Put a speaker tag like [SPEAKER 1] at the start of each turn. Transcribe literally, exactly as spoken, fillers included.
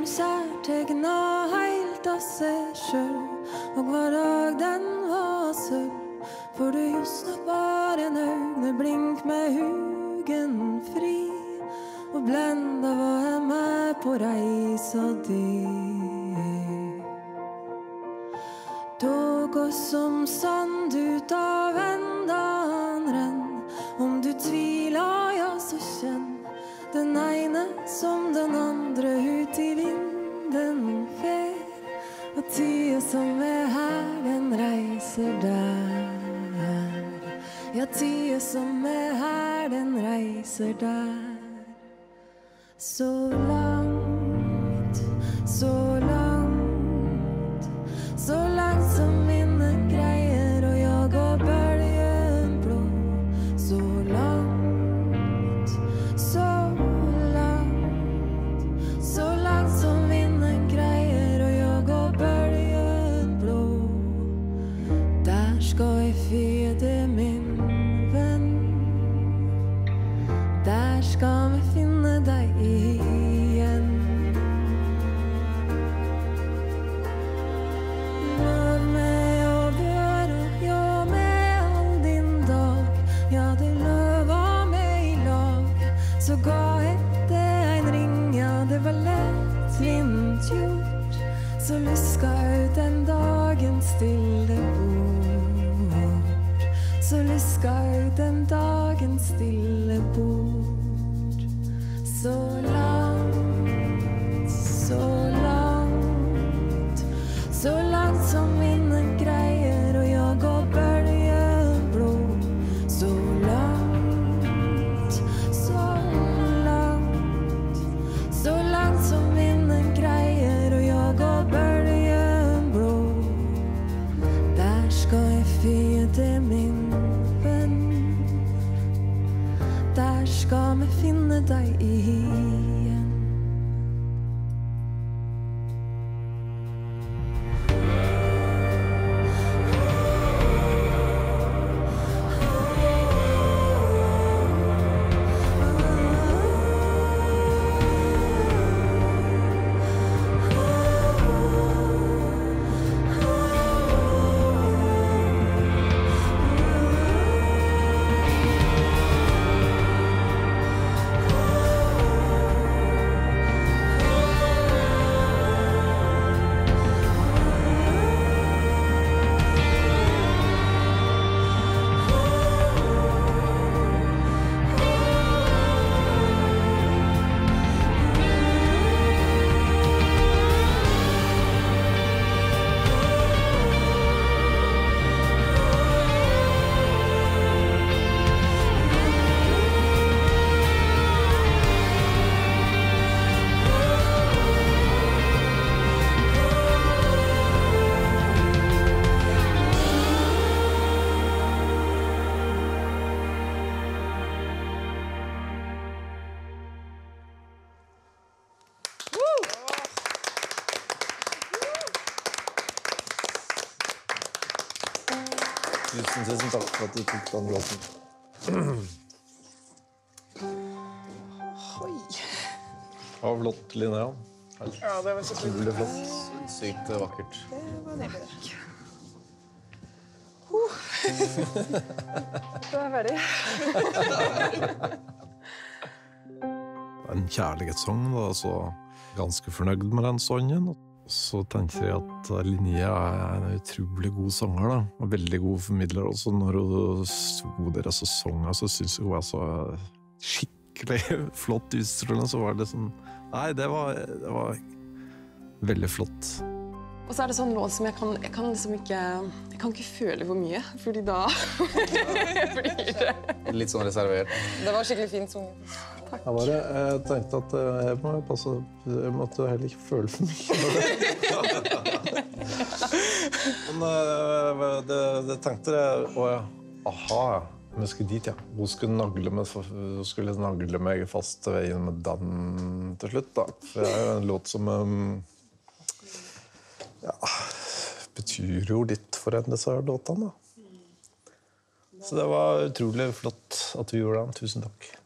[SPEAKER 1] kjærtegna heilt av seg sjøl, og hver dag den var sølv, for du just nok var en øgne blink med hugen fri, og blenda var jeg med på reisa di. Tog oss som sand ut av endan renn, om du tviler, ja så kjenn den ene som den andre ut i vinden fer, og tida som er her, den reiser der. Ja, tida som er her, den reiser der. Så langt, så langt, så langt som minnet greier å jage bølgen blå. Så langt, så langt, så langt som vinden greier å jage bølgen blå. Der skal jeg føde min venn, der skal vi finne deg igjen. Lov meg å børe, ja med all din dag, ja det løver meg i lag, så ga etter en ring, ja det var lett vint gjort, så luska ut den dagen stille bort, så luska ut den dagen stille bort. Så langt, så langt, så langt som vinden greier å jage bølgen blå. Så langt, så langt, så langt som vinden greier å jage bølgen blå. Der skal jeg føde min venn, der skal vi finne deg igjen.
[SPEAKER 2] Tusen, tusen takk for at du tok den låten.
[SPEAKER 3] Oi.
[SPEAKER 2] Det var flott, Linnea.
[SPEAKER 3] Ja, det var så
[SPEAKER 2] utrolig flott. Sykt vakkert.
[SPEAKER 3] Det var nydelig. Uh. Da er jeg ferdig.
[SPEAKER 2] En kjærlighetssang, da, så ganske fornøyd med den sangen. Så tenker jeg at Linnea er en utrolig god sanger, da, og veldig god formidler også. Når hun sto der og så sang, så synes jeg hun var så skikkelig flott utstrålende, så var det sånn, nei, det var, det var veldig flott.
[SPEAKER 3] Og så er det sånn låt som jeg kan, jeg kan liksom ikke, jeg kan ikke føle for mye, fordi da blir det...
[SPEAKER 4] Litt sånn reservert.
[SPEAKER 3] Det var skikkelig fint sunget.
[SPEAKER 2] Takk. Jeg, bare, jeg tenkte at jeg må passe, jeg måtte heller ikke føle for mye. Men det, det tenkte jeg, å ja, aha, vi skulle dit, ja. Hun skulle nagle meg, hun skulle nagle meg fast til veien med den til slutt, da. For det er jo en låt som ja, betyr jo litt for en disse låtene, da. Så det var utrolig flott at du gjorde den. Tusen takk.